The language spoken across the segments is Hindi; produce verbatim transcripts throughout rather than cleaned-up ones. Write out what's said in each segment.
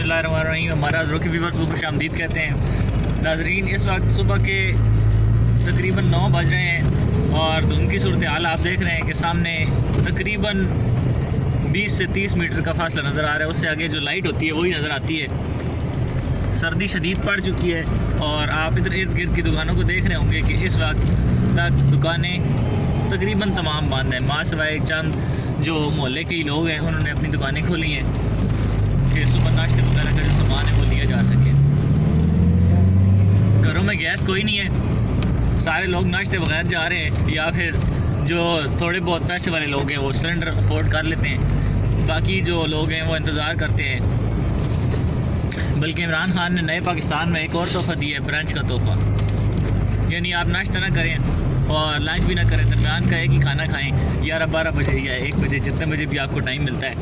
बिस्मिल्लाहिर्रहमानिर्रहीम। हमारा हज़रत के व्यूअर्स को खुशामदीद कहते हैं। नाजरीन, इस वक्त सुबह के तकरीबन नौ बज रहे हैं और धुंध की सूरत हाल आप देख रहे हैं कि सामने तकरीबन बीस से तीस मीटर का फासला नज़र आ रहा है। उससे आगे जो लाइट होती है वही नज़र आती है। सर्दी शदीद पड़ चुकी है और आप इधर इर्द गिर्द की दुकानों को देख रहे होंगे कि इस वक्त तक दुकानें तकरीबन तमाम बंद हैं, माँ सिवाय चंद जो मोहल्ले के ही लोग हैं उन्होंने अपनी दुकानें खोली हैं कि सुबह नाश्ते वगैरह का जो सामान है वो लिया जा सके। घरों में गैस कोई नहीं है, सारे लोग नाश्ते वगैरह जा रहे हैं या फिर जो थोड़े बहुत पैसे वाले लोग हैं वो सिलेंडर अफोर्ड कर लेते हैं, बाकी जो लोग हैं वो इंतज़ार करते हैं। बल्कि इमरान खान ने नए पाकिस्तान में एक और तोहफ़ा दिया है, ब्रंच का तोहफ़ा, यानी आप नाश्ता ना करें और लंच भी ना करें, दरमियान का एक ही खाना खाएं ग्यारह बारह बजे या एक बजे, जितने बजे भी आपको टाइम मिलता है।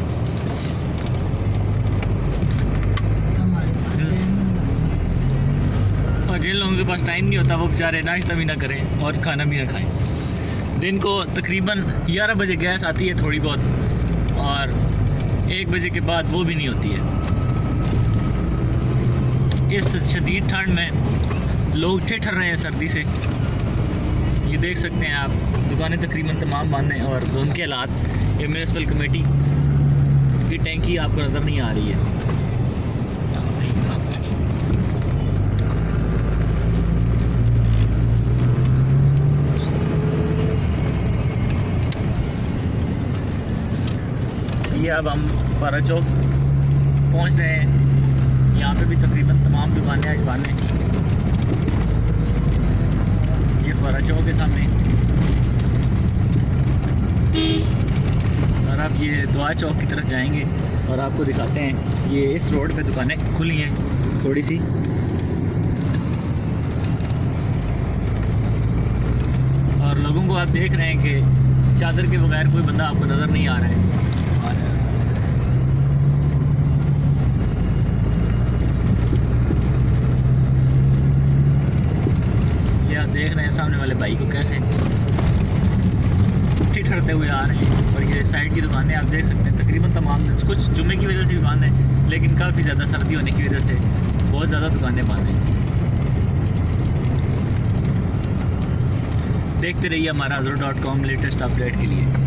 और जिन लोगों के पास टाइम नहीं होता वो बेचारे नाश्ता भी ना करें और खाना भी ना खाएं। दिन को तकरीबन ग्यारह बजे गैस आती है थोड़ी बहुत और एक बजे के बाद वो भी नहीं होती है। इस शदीद ठंड में लोग ठिठर रहे हैं सर्दी से, ये देख सकते हैं आप। दुकानें तकरीबन तमाम बंद हैं और धुंध के हालात, ये म्यूनिसिपल कमेटी की टैंकी आपको नज़र नहीं आ रही है। ये अब हम फरा चौक पहुँच रहे हैं, यहाँ पे भी तकरीबन तमाम दुकानें आज बंद हैं। ये फरा चौक के सामने और आप ये दुआ चौक की तरफ जाएंगे और आपको दिखाते हैं ये इस रोड पे दुकानें खुली हैं थोड़ी सी। और लोगों को आप देख रहे हैं कि चादर के बगैर कोई बंदा आपको नज़र नहीं आ रहा है। और ये आप देख रहे हैं सामने वाले भाई को कैसे ठिठरते हुए आ रहे हैं। और ये साइड की दुकानें आप देख सकते हैं तकरीबन तमाम, कुछ जुम्मे की वजह से भी बंद है, लेकिन काफ़ी ज़्यादा सर्दी होने की वजह से बहुत ज़्यादा दुकानें बंद हैं। देखते रहिए हमारा हज़रत डॉट कॉम लेटेस्ट अपडेट के लिए।